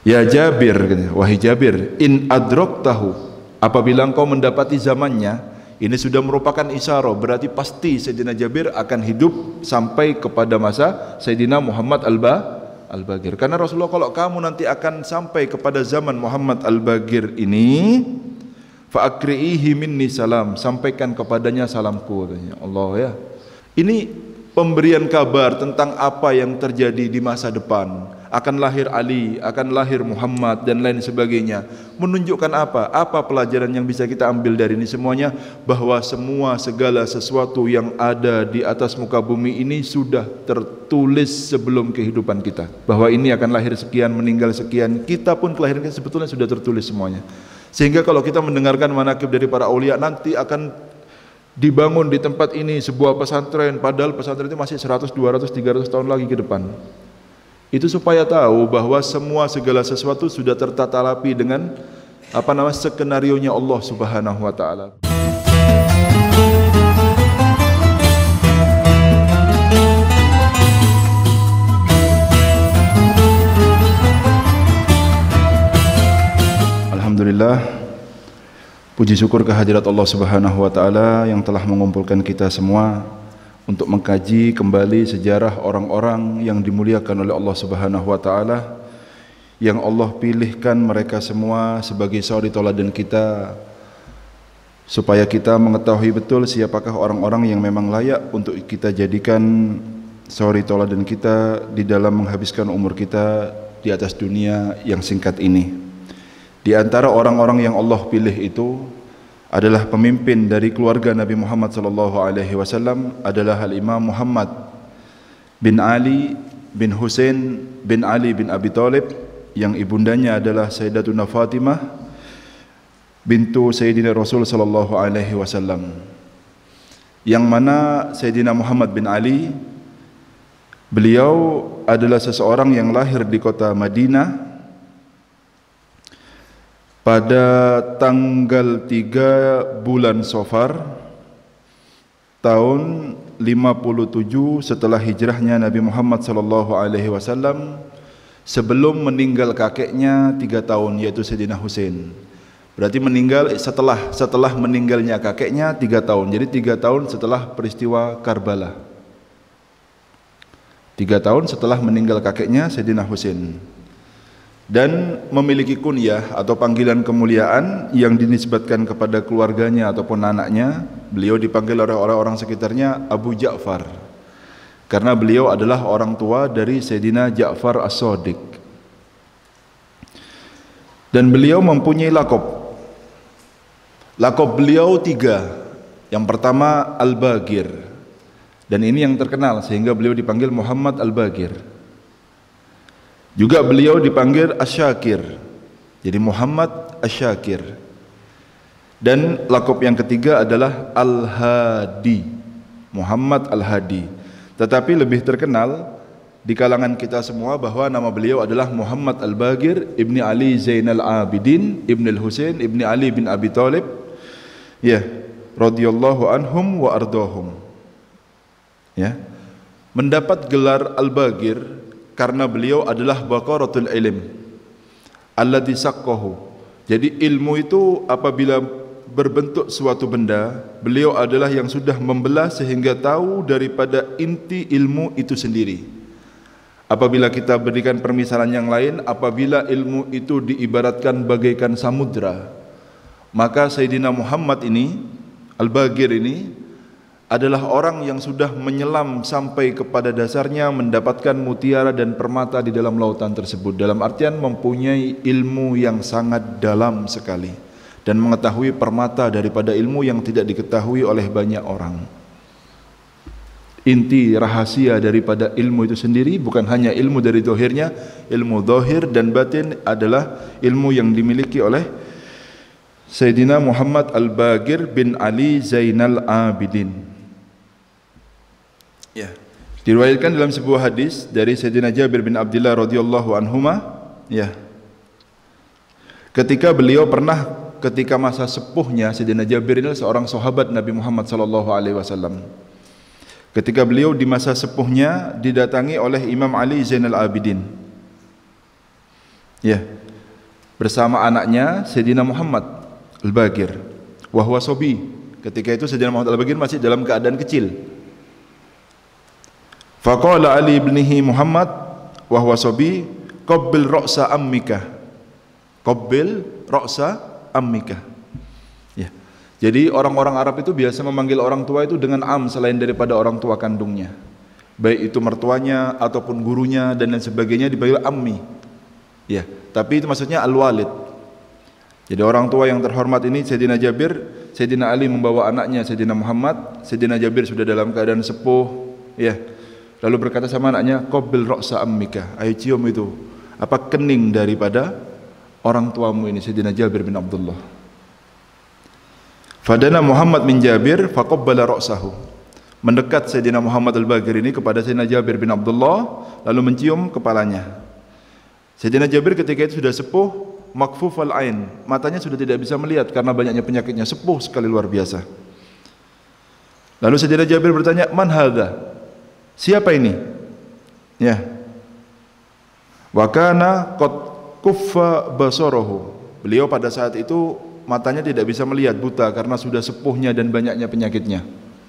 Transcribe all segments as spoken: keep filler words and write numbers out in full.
Ya Jabir, wahai Jabir, in adraktahu, apabila engkau mendapati zamannya, ini sudah merupakan isyarah, berarti pasti Sayyidina Jabir akan hidup sampai kepada masa Sayyidina Muhammad Al-Ba Al-Bagir. Karena Rasulullah, kalau kamu nanti akan sampai kepada zaman Muhammad Al-Bagir ini, fa akri'ihi minni salam, sampaikan kepadanya salamku, katanya. Allah ya. Ini pemberian kabar tentang apa yang terjadi di masa depan. Akan lahir Ali, akan lahir Muhammad dan lain sebagainya. Menunjukkan apa? Apa pelajaran yang bisa kita ambil dari ini semuanya? Bahwa semua segala sesuatu yang ada di atas muka bumi ini sudah tertulis sebelum kehidupan kita. Bahwa ini akan lahir sekian, meninggal sekian. Kita pun kelahiran kita sebetulnya sudah tertulis semuanya. Sehingga kalau kita mendengarkan manaqib dari para aulia, nanti akan dibangun di tempat ini sebuah pesantren, padahal pesantren itu masih seratus, dua ratus, tiga ratus tahun lagi ke depan. Itu supaya tahu bahwa semua segala sesuatu sudah tertata rapi dengan apa nama skenarionya Allah Subhanahu wa taala. Alhamdulillah, puji syukur kehadirat Allah Subhanahu wa taala yang telah mengumpulkan kita semua untuk mengkaji kembali sejarah orang-orang yang dimuliakan oleh Allah Subhanahu wa taala, yang Allah pilihkan mereka semua sebagai suri tauladan kita, supaya kita mengetahui betul siapakah orang-orang yang memang layak untuk kita jadikan suri tauladan kita di dalam menghabiskan umur kita di atas dunia yang singkat ini. Di antara orang-orang yang Allah pilih itu adalah pemimpin dari keluarga Nabi Muhammad sallallahu alaihi wasallam, adalah Al-Imam Muhammad bin Ali bin Husain bin Ali bin Abi Thalib, yang ibundanya adalah Sayyidatuna Fatimah bintu Sayyidina Rasul sallallahu alaihi wasallam, yang mana Sayyidina Muhammad bin Ali, beliau adalah seseorang yang lahir di kota Madinah pada tanggal tiga bulan Safar tahun lima puluh tujuh setelah hijrahnya Nabi Muhammad sallallahu alaihi wasallam, sebelum meninggal kakeknya tiga tahun, yaitu Sayyidina Husain. Berarti meninggal setelah setelah meninggalnya kakeknya tiga tahun. Jadi tiga tahun setelah peristiwa Karbala. Tiga tahun setelah meninggal kakeknya Sayyidina Husain. Dan memiliki kunyah atau panggilan kemuliaan yang dinisbatkan kepada keluarganya ataupun anaknya. Beliau dipanggil oleh orang-orang sekitarnya Abu Ja'far, karena beliau adalah orang tua dari Sayyidina Ja'far As-Shadiq. Dan beliau mempunyai lakob. Lakob beliau tiga. Yang pertama Al-Bagir, dan ini yang terkenal sehingga beliau dipanggil Muhammad Al-Bagir. Juga beliau dipanggil Asy-Syakir, jadi Muhammad Asy-Syakir. Dan lakob yang ketiga adalah Al-Hadi, Muhammad Al-Hadi. Tetapi lebih terkenal di kalangan kita semua bahwa nama beliau adalah Muhammad Al-Bagir ibni Ali Zainal Abidin ibni Al-Husain ibni Ali bin Abi Thalib, ya, radhiyallahu anhum wa ardahum. Ya, mendapat gelar Al-Bagir karena beliau adalah baqaratul ilm alladzi saqqahu. Jadi ilmu itu apabila berbentuk suatu benda, beliau adalah yang sudah membelah sehingga tahu daripada inti ilmu itu sendiri. Apabila kita berikan permisalan yang lain, apabila ilmu itu diibaratkan bagaikan samudra, maka Sayyidina Muhammad ini, Al-Bagir ini, adalah orang yang sudah menyelam sampai kepada dasarnya, mendapatkan mutiara dan permata di dalam lautan tersebut. Dalam artian mempunyai ilmu yang sangat dalam sekali, dan mengetahui permata daripada ilmu yang tidak diketahui oleh banyak orang. Inti rahasia daripada ilmu itu sendiri bukan hanya ilmu dari zahirnya, ilmu zahir dan batin adalah ilmu yang dimiliki oleh Sayyidina Muhammad Al-Bagir bin Ali Zainal Abidin. Ya, diriwayatkan dalam sebuah hadis dari Sayyidina Jabir bin Abdullah radhiyallahu anhuma, ya, ketika beliau pernah ketika masa sepuhnya, Sayyidina Jabir ini seorang sahabat Nabi Muhammad sallallahu alaihi wasallam. Ketika beliau di masa sepuhnya didatangi oleh Imam Ali Zainal Abidin. Ya. Bersama anaknya Sayyidina Muhammad Al-Bagir. Wa huwa sobi. Ketika itu Sayyidina Muhammad Al-Bagir masih dalam keadaan kecil. Faqala Ali ibnihi Muhammad wa huwa sobi, qabbil ra'sa ammika. Qabbil ra'sa ammika. Ya. Jadi orang-orang Arab itu biasa memanggil orang tua itu dengan am selain daripada orang tua kandungnya. Baik itu mertuanya ataupun gurunya dan lain sebagainya dipanggil ammi. Ya, tapi itu maksudnya al-walid. Jadi orang tua yang terhormat ini Sayyidina Jabir, Sayyidina Ali membawa anaknya Sayyidina Muhammad, Sayyidina Jabir sudah dalam keadaan sepuh, ya. Lalu berkata sama anaknya, "Qabbil ra'sa ammika." Ayo cium itu apa kening daripada orang tuamu ini, Sayyidina Jabir bin Abdullah. Fadana Muhammad bin Jabir faqabbala ra'sahu. Mendekat Sayyidina Muhammad Al-Bagir ini kepada Sayyidina Jabir bin Abdullah lalu mencium kepalanya. Sayyidina Jabir ketika itu sudah sepuh, makfuf al-ain, matanya sudah tidak bisa melihat karena banyaknya penyakitnya, sepuh sekali luar biasa. Lalu Sayyidina Jabir bertanya, "Man hadza?" Siapa ini? Ya. Wa kana qad kuffa basarahu. Beliau pada saat itu matanya tidak bisa melihat, buta karena sudah sepuhnya dan banyaknya penyakitnya.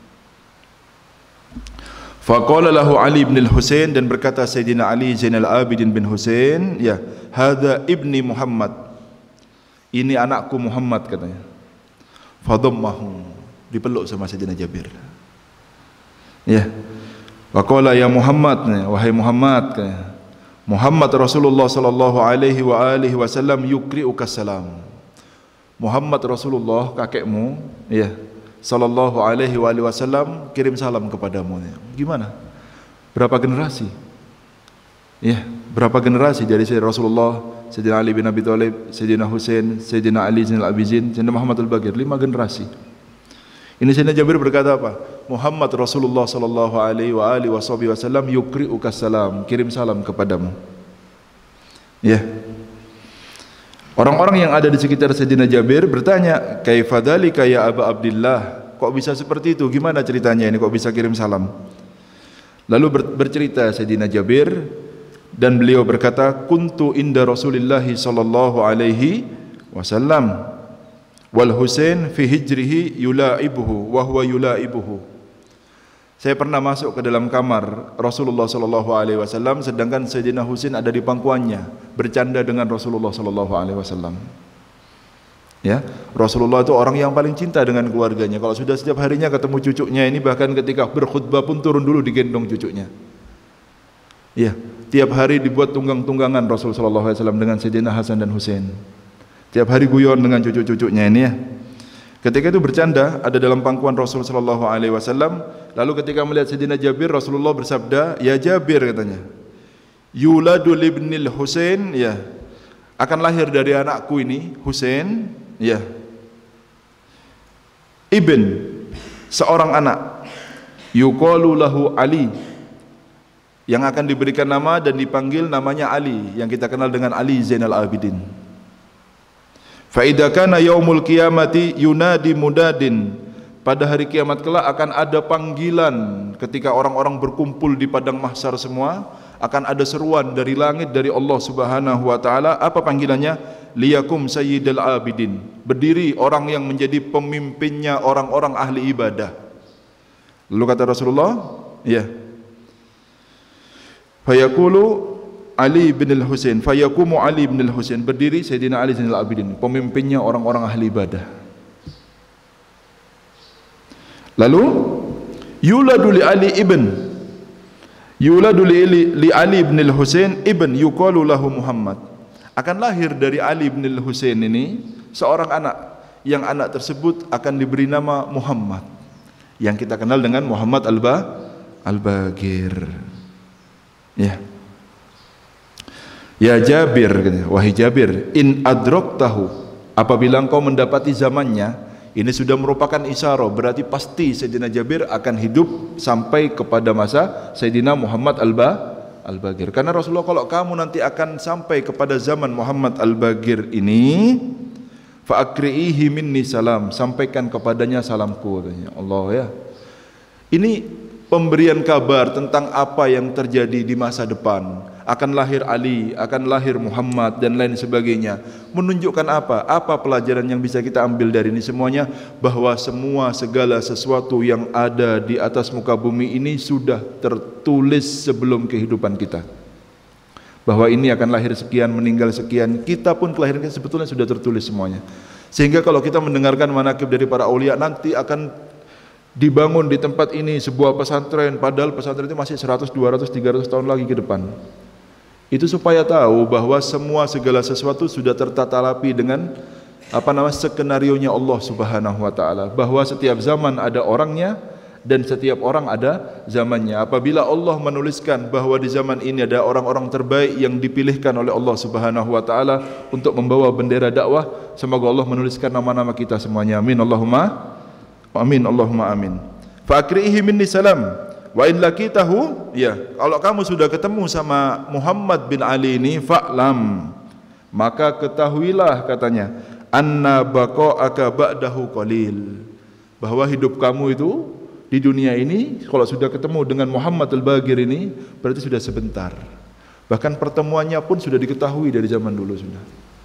Faqala lahu Ali bin Husain, dan berkata Sayyidina Ali Zainal Abidin bin Husain, ya, hadza ibni Muhammad. Ini anakku Muhammad katanya. Fadammahu, dipeluk sama Sayyidina Jabir. Ya. Faqala ya Muhammad, wahai Muhammad, katanya. Muhammad Rasulullah sallallahu alaihi wa alihi wasallam yukri'uka salam. Muhammad Rasulullah kakekmu, ya, sallallahu alaihi wa alihi wasallam kirim salam kepadamu. Gimana? Berapa generasi? Ya, berapa generasi dari Sayyidina Rasulullah, Sayyidina Ali bin Abi Thalib, Sayyidina Husain, Sayyidina Ali Zainal Abidin, Sayyidina Muhammad Al-Bagir, lima generasi. Ini Sayyidina Jabir berkata apa? Muhammad Rasulullah sallallahu alaihi wa alihi wasallam yukri'uka salam, kirim salam kepadamu. Ya. Orang-orang yang ada di sekitar Sayyidina Jabir bertanya, "Kaifa dzalika ya Aba Abdillah?" Kok bisa seperti itu? Gimana ceritanya ini kok bisa kirim salam? Lalu ber bercerita Sayyidina Jabir dan beliau berkata, "Kuntu inda Rasulillah sallallahu alaihi wasallam wal Husain fi hijrihi yulaibuhu wa huwa yulaibuhu." Saya pernah masuk ke dalam kamar Rasulullah sallallahu alaihi wasallam sedangkan Sayyidina Husain ada di pangkuannya bercanda dengan Rasulullah sallallahu alaihi wasallam. Ya, Rasulullah itu orang yang paling cinta dengan keluarganya. Kalau sudah setiap harinya ketemu cucunya ini, bahkan ketika berkhutbah pun turun dulu digendong cucunya. Ya, tiap hari dibuat tunggang-tunggangan Rasulullah sallallahu alaihi wasallam dengan Sayyidina Hasan dan Husain. Tiap hari guyon dengan cucu-cucunya ini ya. Ketika itu bercanda ada dalam pangkuan Rasul sallallahu alaihi wasallam, lalu ketika melihat Sayyidina Jabir, Rasulullah bersabda, "Ya Jabir," katanya, "Yuladu libnil Husain," ya, akan lahir dari anakku ini Husain, ya, ibn, seorang anak, yuqalu lahu Ali, yang akan diberikan nama dan dipanggil namanya Ali, yang kita kenal dengan Ali Zainal Abidin. Fa idza kana yaumul qiyamati yunadi mudadin, pada hari kiamat kelak akan ada panggilan ketika orang-orang berkumpul di padang mahsyar semua, akan ada seruan dari langit dari Allah Subhanahu wa taala. Apa panggilannya? Liyakum sayyidul abidin, berdiri orang yang menjadi pemimpinnya orang-orang ahli ibadah. Lalu kata Rasulullah, ya, fayaqulu Ali bin Al-Husain, fayakumu Ali bin Al-Husain, berdiri Sayyidina Ali Zainal Abidin, pemimpinnya orang-orang ahli ibadah. Lalu yuladu li Ali ibn, yuladu li, li Ali bin Al-Husain ibn yuqalu lahu Muhammad, akan lahir dari Ali bin Al-Husain ini seorang anak, yang anak tersebut akan diberi nama Muhammad, yang kita kenal dengan Muhammad Al-Ba Al-Bagir. Ya. Ya Jabir, wahai Jabir, in adraktahu, apabila engkau mendapati zamannya, ini sudah merupakan isyarah, berarti pasti Sayyidina Jabir akan hidup sampai kepada masa Sayyidina Muhammad Al-Ba Al-Bagir. Karena Rasulullah, kalau kamu nanti akan sampai kepada zaman Muhammad Al-Bagir ini, fa akri'ihi minni salam, sampaikan kepadanya salamku, katanya. Allah, ya. Ini pemberian kabar tentang apa yang terjadi di masa depan, akan lahir Ali, akan lahir Muhammad dan lain sebagainya. Menunjukkan apa? Apa pelajaran yang bisa kita ambil dari ini semuanya? Bahwa semua segala sesuatu yang ada di atas muka bumi ini sudah tertulis sebelum kehidupan kita. Bahwa ini akan lahir sekian, meninggal sekian, kita pun kelahiran kita sebetulnya sudah tertulis semuanya. Sehingga kalau kita mendengarkan manaqib dari para aulia, nanti akan dibangun di tempat ini sebuah pesantren, padahal pesantren itu masih seratus, dua ratus, tiga ratus tahun lagi ke depan. Itu supaya tahu bahwa semua segala sesuatu sudah tertata rapi dengan apa namanya skenarionya Allah Subhanahu wa taala, bahwa setiap zaman ada orangnya dan setiap orang ada zamannya. Apabila Allah menuliskan bahwa di zaman ini ada orang-orang terbaik yang dipilihkan oleh Allah Subhanahu wa taala untuk membawa bendera dakwah, semoga Allah menuliskan nama-nama kita semuanya. Amin Allahumma amin Allahumma amin. Fa akrihi minni salam wa in laqitahu, ya, kalau kamu sudah ketemu sama Muhammad bin Ali ini, fa'lam, maka ketahuilah katanya, anna baqa'aka ba'dahu qalil, bahwa hidup kamu itu di dunia ini kalau sudah ketemu dengan Muhammad al-Baqir ini berarti sudah sebentar. Bahkan pertemuannya pun sudah diketahui dari zaman dulu sudah.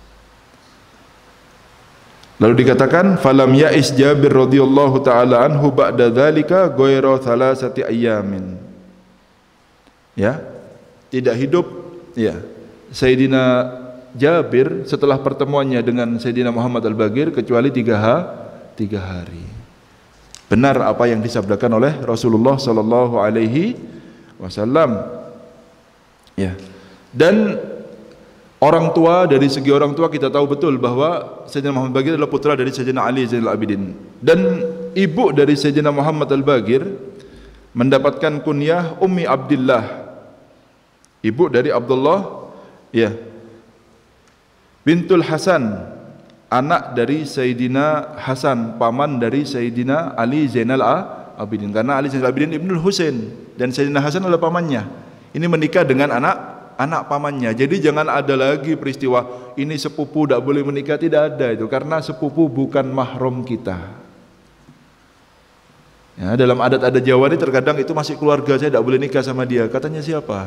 Lalu dikatakan falam ya'is Jabir radhiyallahu taala anhu ba'da dzalika ghairu thalathati ayyamin. Ya, tidak hidup ya Sayyidina Jabir setelah pertemuannya dengan Sayyidina Muhammad al-Baqir kecuali tiga, ha, tiga hari. Benar apa yang disabdakan oleh Rasulullah sallallahu alaihi wasallam. Ya. Dan orang tua, dari segi orang tua kita tahu betul bahwa Sayyidina Muhammad al-Baqir adalah putra dari Sayyidina Ali Zainal Abidin. Dan ibu dari Sayyidina Muhammad al-Baqir mendapatkan kunyah Ummi Abdillah. Ibu dari Abdullah, ya, bintul Hasan, anak dari Sayyidina Hasan, paman dari Sayyidina Ali Zainal Abidin. Karena Ali Zainal Abidin Ibnul Husain dan Sayyidina Hasan adalah pamannya. Ini menikah dengan anak anak pamannya. Jadi jangan ada lagi peristiwa ini sepupu tidak boleh menikah, tidak ada itu, karena sepupu bukan mahram kita. Ya, dalam adat-adat Jawa ini terkadang itu masih keluarga saya, tidak boleh nikah sama dia. Katanya siapa?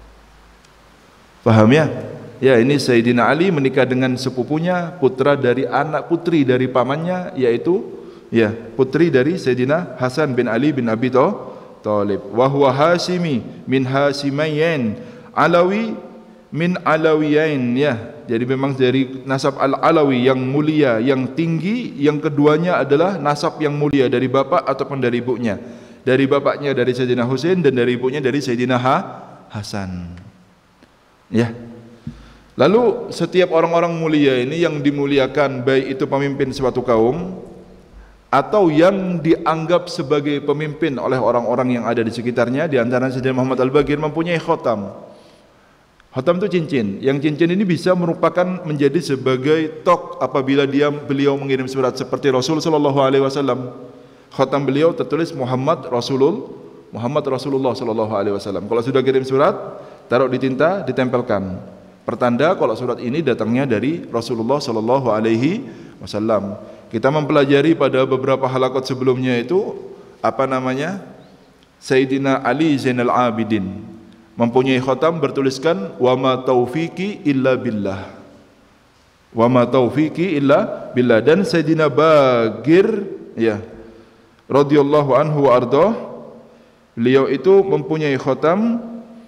Paham ya? Ya, ini Sayyidina Ali menikah dengan sepupunya, putra dari anak putri dari pamannya, yaitu ya putri dari Sayyidina Hasan bin Ali bin Abi Thalib. Wa huwa Hasimi min Hasimayn, Alawi min Alawiyain, ya. Jadi memang dari nasab Al-Alawi yang mulia, yang tinggi. Yang keduanya adalah nasab yang mulia dari bapak ataupun dari ibunya. Dari bapaknya dari Sayyidina Husain dan dari ibunya dari Sayyidina ha Hasan. Ya. Lalu setiap orang-orang mulia ini yang dimuliakan, baik itu pemimpin suatu kaum atau yang dianggap sebagai pemimpin oleh orang-orang yang ada di sekitarnya, di antara Sayyidina Muhammad al-Baqir mempunyai khotam. Khotam itu cincin. Yang cincin ini bisa merupakan menjadi sebagai tok apabila dia beliau mengirim surat seperti Rasul sallallahu alaihi wasallam. Khotam beliau tertulis Muhammad Rasulul Muhammad Rasulullah sallallahu alaihi wasallam. Kalau sudah kirim surat, taruh di tinta, ditempelkan. Pertanda kalau surat ini datangnya dari Rasulullah sallallahu alaihi wasallam. Kita mempelajari pada beberapa halaqat sebelumnya itu apa namanya? Sayyidina Ali Zainal Abidin mempunyai khatam bertuliskan wa ma taufiqi illa billah. Wa ma taufiqi illa billah. Dan Sayyidina Baqir, ya, radhiyallahu anhu wa ardhah, beliau itu mempunyai khatam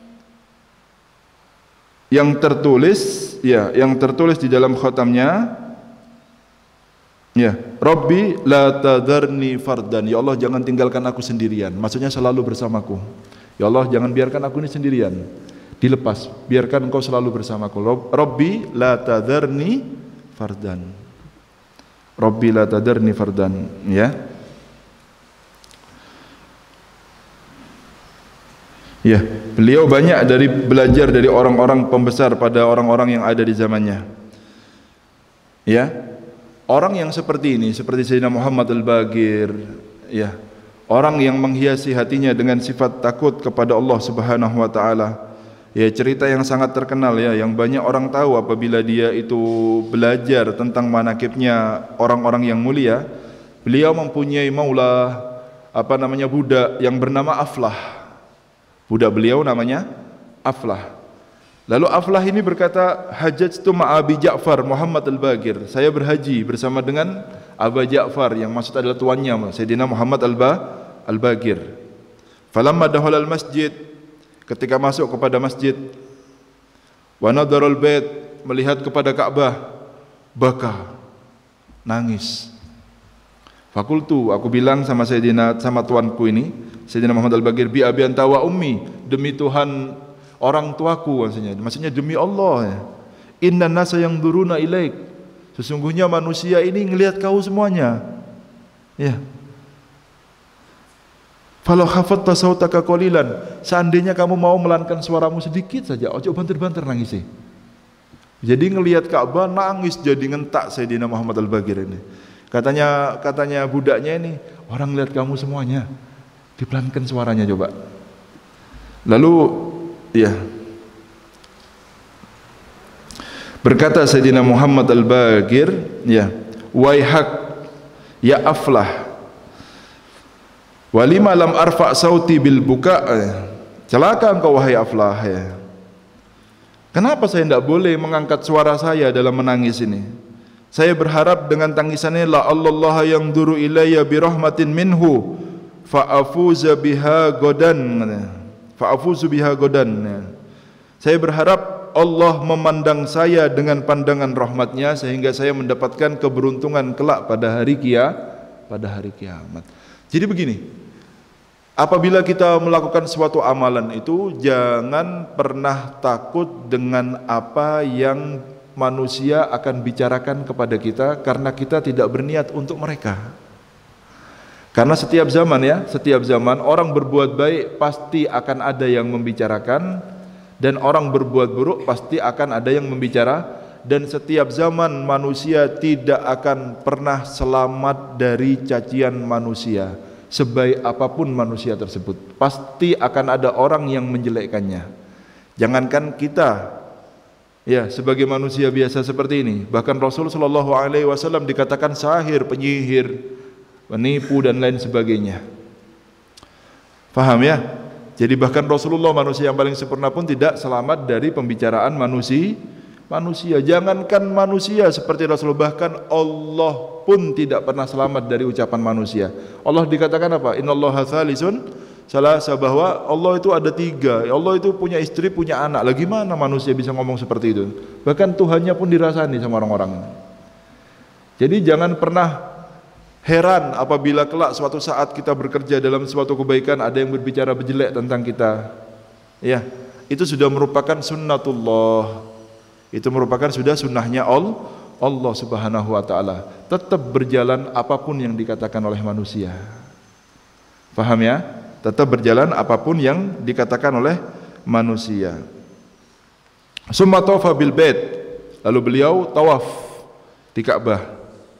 yang tertulis, ya, yang tertulis di dalam khatamnya, ya, Rabbi la tadharni fardan, ya Allah jangan tinggalkan aku sendirian, maksudnya selalu bersamaku. Ya Allah jangan biarkan aku ini sendirian, dilepas, biarkan engkau selalu bersamaku. Rabbi la tadharni fardan, Rabbi la tadharni fardan, ya. Ya, beliau banyak dari belajar dari orang-orang pembesar pada orang-orang yang ada di zamannya. Ya, orang yang seperti ini, seperti Sayyidina Muhammad al-Baqir, ya, orang yang menghiasi hatinya dengan sifat takut kepada Allah Subhanahu wa taala. Ya, cerita yang sangat terkenal ya, yang banyak orang tahu apabila dia itu belajar tentang manaqibnya orang-orang yang mulia. Beliau mempunyai maula, apa namanya, budak yang bernama Aflah. Budak beliau namanya Aflah. Lalu Aflah ini berkata, hajjatu ma'abi Ja'far Muhammad al-Bagir. Saya berhaji bersama dengan Aba Ja'far, yang maksud adalah tuannya Sayyidina Muhammad al-Bagir. Falamma dakhala al-masjid, ketika masuk kepada masjid, wa nadhara al-bait, melihat kepada Ka'bah, baka, nangis. Fakultu, aku bilang sama Sayyidina, sama tuanku ini, Sayyidina Muhammad al-Bagir, bi abi anta wa ummi, demi Tuhan orang tuaku, maksudnya, maksudnya demi Allah ya. Inna nasa yang duruna ilaik, sesungguhnya manusia ini ngelihat kau semuanya. Ya. Falau khafatta sautaka qalilan, seandainya kamu mau melankan suaramu sedikit saja, ojo banter-banter nangis. Jadi ngelihat Ka'bah nangis jadi ngentak Sayyidina Muhammad al-Bagir ini. Katanya katanya budaknya ini, orang lihat kamu semuanya, dipelankan suaranya coba. Lalu ya, berkata Sayyidina Muhammad al-Bagir, ya, waihak ya Aflah, walima lam arfa sauti bil buka, celaka engkau wahai Aflah ya. Kenapa saya tidak boleh mengangkat suara saya dalam menangis ini? Saya berharap dengan tangisannya la Allah yang duru ilayya bi rahmatin minhu fa'afuza biha godan, fa'afuzu biha godan. Saya berharap Allah memandang saya dengan pandangan rahmatnya sehingga saya mendapatkan keberuntungan kelak pada hari kia, pada hari kiamat. Jadi begini, apabila kita melakukan suatu amalan itu, jangan pernah takut dengan apa yang manusia akan bicarakan kepada kita, karena kita tidak berniat untuk mereka. Karena setiap zaman ya, setiap zaman orang berbuat baik pasti akan ada yang membicarakan, dan orang berbuat buruk pasti akan ada yang membicara, dan setiap zaman manusia tidak akan pernah selamat dari cacian manusia. Sebaik apapun manusia tersebut, pasti akan ada orang yang menjelekkannya. Jangankan kita, ya, sebagai manusia biasa seperti ini, bahkan Rasul Shallallahu Alaihi Wasallam dikatakan sahir, penyihir, penipu dan lain sebagainya. Faham ya? Jadi bahkan Rasulullah, manusia yang paling sempurna, pun tidak selamat dari pembicaraan manusia. Manusia, jangankan manusia seperti Rasulullah, bahkan Allah pun tidak pernah selamat dari ucapan manusia. Allah dikatakan apa? Innallaha tsalisun salasa, bahwa Allah itu ada tiga. Allah itu punya istri, punya anak. Lagi mana manusia bisa ngomong seperti itu? Bahkan Tuhannya pun dirasani sama orang-orang. Jadi jangan pernah heran apabila kelak suatu saat kita bekerja dalam suatu kebaikan, ada yang berbicara berjelek tentang kita. Ya, itu sudah merupakan sunnatullah. Itu merupakan sudah sunnahnya Allah, Allah Subhanahu wa ta'ala. Tetap berjalan apapun yang dikatakan oleh manusia. Paham ya? Tetap berjalan apapun yang dikatakan oleh manusia. Summa tawafa bil bait, lalu beliau tawaf di Ka'bah.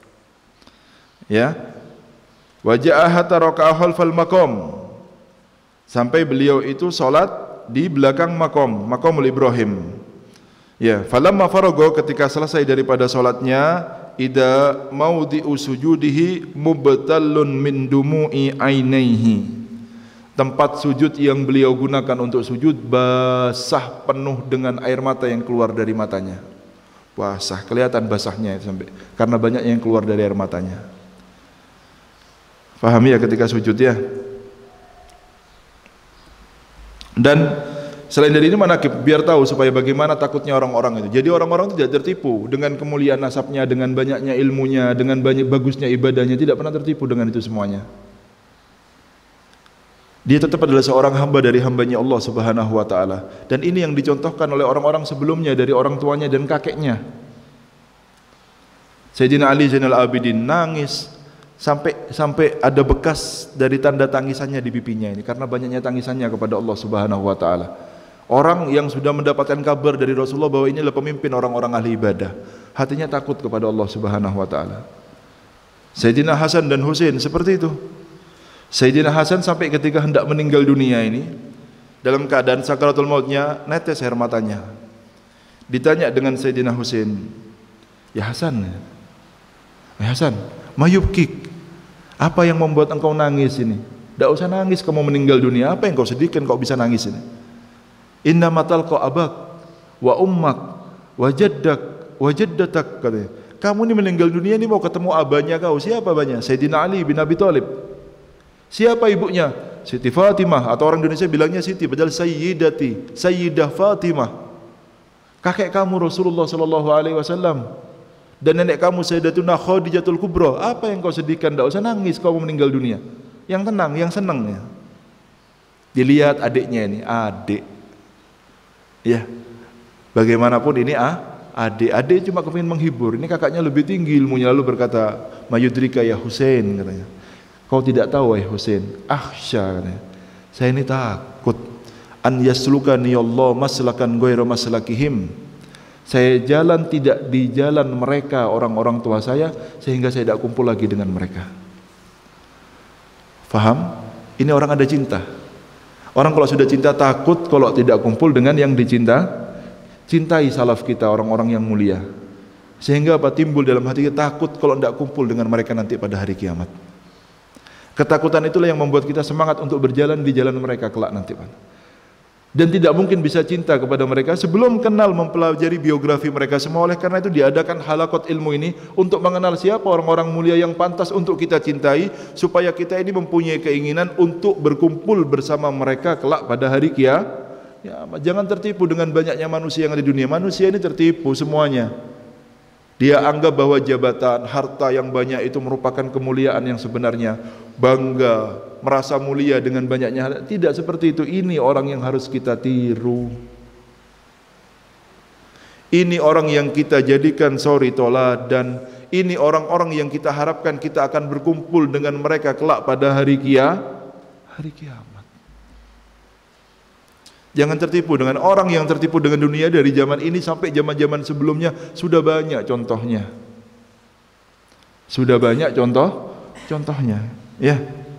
Ya. Wa ja'a hatta raka'a khalfal maqam, sampai beliau itu salat di belakang makom, makomul Ibrahim. Ya, falamma farago, ketika selesai daripada salatnya, ida maudhi'u sujudihi mubtalun min dumu'i ainaihi, tempat sujud yang beliau gunakan untuk sujud basah penuh dengan air mata yang keluar dari matanya. Basah, kelihatan basahnya itu sampai karena banyak yang keluar dari air matanya. Paham ya ketika sujud ya? Dan selain dari ini manakib, biar tahu supaya bagaimana takutnya orang-orang itu. Jadi orang-orang itu tidak tertipu dengan kemuliaan nasabnya, dengan banyaknya ilmunya, dengan banyak bagusnya ibadahnya, tidak pernah tertipu dengan itu semuanya. Dia tetap adalah seorang hamba dari hambanya Allah Subhanahu wa ta'ala. Dan ini yang dicontohkan oleh orang-orang sebelumnya, dari orang tuanya dan kakeknya. Sayyidina Ali Zainal Abidin nangis sampai sampai ada bekas dari tanda tangisannya di pipinya ini, karena banyaknya tangisannya kepada Allah Subhanahu wa ta'ala. Orang yang sudah mendapatkan kabar dari Rasulullah bahwa ini adalah pemimpin orang-orang ahli ibadah, hatinya takut kepada Allah Subhanahu wa ta'ala. Sayyidina Hasan dan Husain seperti itu. Sayyidina Hasan sampai ketika hendak meninggal dunia ini, dalam keadaan sakaratul mautnya, netes air matanya. Ditanya dengan Sayyidina Husain, ya Hasan, ya Hasan, mayubkik, apa yang membuat engkau nangis ini? Tidak usah nangis, kamu meninggal dunia, apa yang kau sedihkan kau bisa nangis ini? Inna matal kau abak, wa ummak, wa jaddak, wa jaddatak, katanya. Kamu ini meninggal dunia ini mau ketemu abahnya kau. Siapa abahnya? Sayyidina Ali bin Abi Thalib. Siapa ibunya? Siti Fatimah, atau orang Indonesia bilangnya Siti, padahal Sayyidati, Sayyidah Fatimah. Kakek kamu Rasulullah sallallahu alaihi wasallam. Dan nenek kamu Sayyidatuna Khadijatul Kubra. Apa yang kau sedihkan? Tidak usah nangis kau meninggal dunia. Yang tenang, yang senang ya. Dilihat adiknya ini, adik. Ya. Bagaimanapun ini ah, adik. Adik cuma kepingin menghibur. Ini kakaknya lebih tinggi ilmunya, lalu berkata, "Mayudrika ya Husain," katanya. "Kau tidak tahu wahai Husain, akhsha," katanya. "Saya ini takut an yaslukani Allah maslakan ghairu maslakihim." Saya jalan tidak di jalan mereka, orang-orang tua saya, sehingga saya tidak kumpul lagi dengan mereka. Faham? Ini orang ada cinta. Orang kalau sudah cinta takut kalau tidak kumpul dengan yang dicinta. Cintai salaf kita, orang-orang yang mulia. Sehingga apa? Timbul dalam hati kita takut kalau tidak kumpul dengan mereka nanti pada hari kiamat. Ketakutan itulah yang membuat kita semangat untuk berjalan di jalan mereka kelak nanti, Pak. Dan tidak mungkin bisa cinta kepada mereka sebelum kenal mempelajari biografi mereka semua. Oleh karena itu diadakan halaqat ilmu ini untuk mengenal siapa orang-orang mulia yang pantas untuk kita cintai, supaya kita ini mempunyai keinginan untuk berkumpul bersama mereka kelak pada hari kia. Ya, jangan tertipu dengan banyaknya manusia yang ada di dunia. Manusia ini tertipu semuanya. Dia anggap bahwa jabatan, harta yang banyak itu merupakan kemuliaan yang sebenarnya. Bangga, merasa mulia dengan banyaknya hal. Tidak seperti itu. Ini orang yang harus kita tiru. Ini orang yang kita jadikan suri toladan. Ini orang-orang yang kita harapkan kita akan berkumpul dengan mereka kelak pada hari kia, hari kiamat. Jangan tertipu dengan orang yang tertipu dengan dunia dari zaman ini sampai zaman-zaman sebelumnya. Sudah banyak contohnya. Sudah banyak contoh contohnya, ya.